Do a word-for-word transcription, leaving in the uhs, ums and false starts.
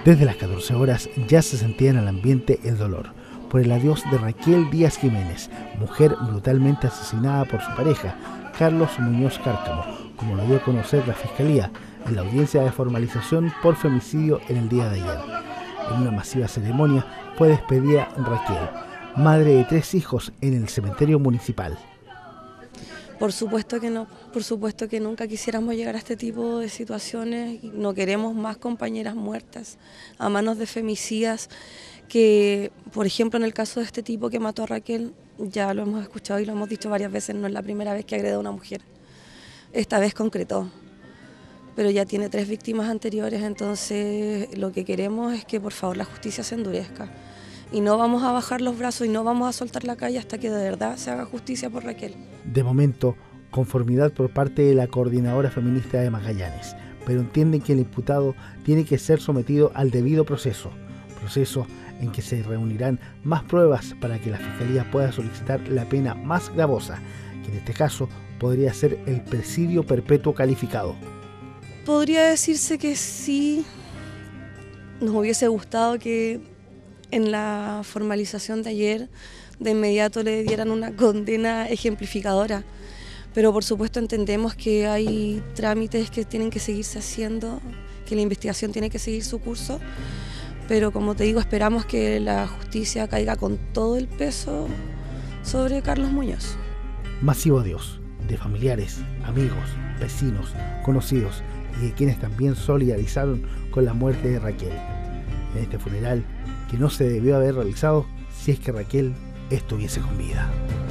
Desde las catorce horas ya se sentía en el ambiente el dolor por el adiós de Raquel Díaz Jiménez, mujer brutalmente asesinada por su pareja, Carlos Muñoz Cárcamo, como lo dio a conocer la Fiscalía en la audiencia de formalización por femicidio en el día de ayer. En una masiva ceremonia fue despedida Raquel, madre de tres hijos, en el cementerio municipal. Por supuesto que no, por supuesto que nunca quisiéramos llegar a este tipo de situaciones. No queremos más compañeras muertas a manos de femicidas que, por ejemplo, en el caso de este tipo que mató a Raquel, ya lo hemos escuchado y lo hemos dicho varias veces, no es la primera vez que agrede a una mujer. Esta vez concretó, pero ya tiene tres víctimas anteriores, entonces lo que queremos es que por favor la justicia se endurezca. Y no vamos a bajar los brazos y no vamos a soltar la calle hasta que de verdad se haga justicia por Raquel. De momento, conformidad por parte de la coordinadora feminista de Magallanes, pero entienden que el imputado tiene que ser sometido al debido proceso, proceso en que se reunirán más pruebas para que la Fiscalía pueda solicitar la pena más gravosa, que en este caso podría ser el presidio perpetuo calificado. Podría decirse que sí, nos hubiese gustado que en la formalización de ayer de inmediato le dieran una condena ejemplificadora, pero por supuesto entendemos que hay trámites que tienen que seguirse haciendo, que la investigación tiene que seguir su curso, pero como te digo, esperamos que la justicia caiga con todo el peso sobre Carlos Muñoz. Masivo adiós de familiares, amigos, vecinos, conocidos y de quienes también solidarizaron con la muerte de Raquel. En este funeral que no se debió haber realizado si es que Raquel estuviese con vida.